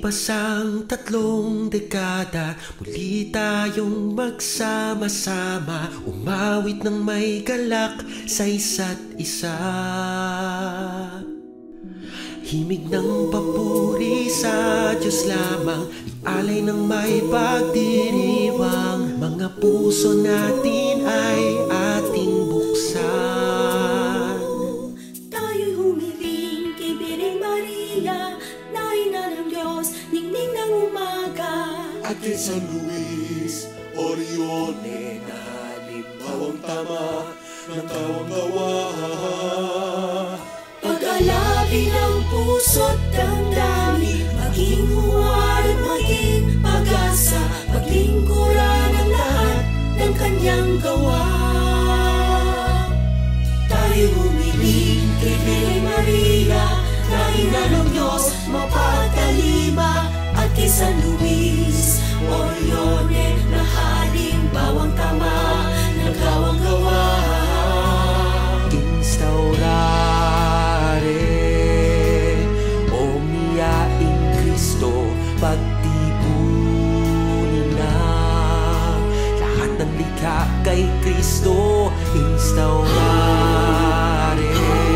Lumipas ang 3 dekada, muli tayong magsama-sama, umawit ng may galak sa isa't isa. Himig ng papuri sa Diyos lamang, alay ng may pagdiriwang, mga puso natin ay ating buksan. Tayo'y humiling kay Bireng Maria, na ina ng Diyos, ningning ng umaga. At kay San Luis, Orionines, na halimbawang tama ng kawang-gawa. Pag-alabi ng puso't damdamin, maging huwad at maging pag-asa, paglingkuran ang lahat ng kanyang gawa. Tayo humiling kay Bireng Maria, na ina ng Diyos, mapagtalima, at kay San Luis, Orionines, na halimbawang tama ng kawang-gawa. Pagtipunin na lahat ng likha kay Kristo, instaurare.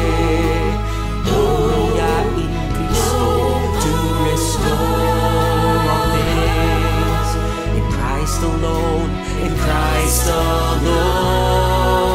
Umiyain Kristo to restore all things. In Christ alone, in Christ alone.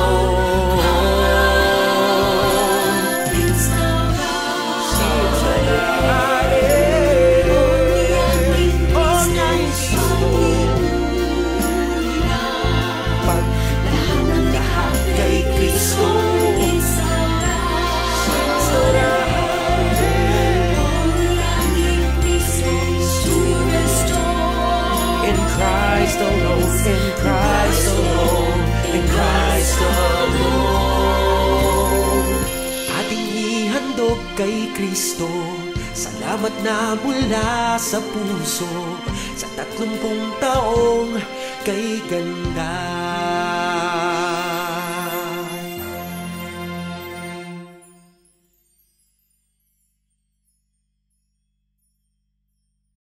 Kay Kristo, salamat na mula sa puso sa 30 taong kay ganda.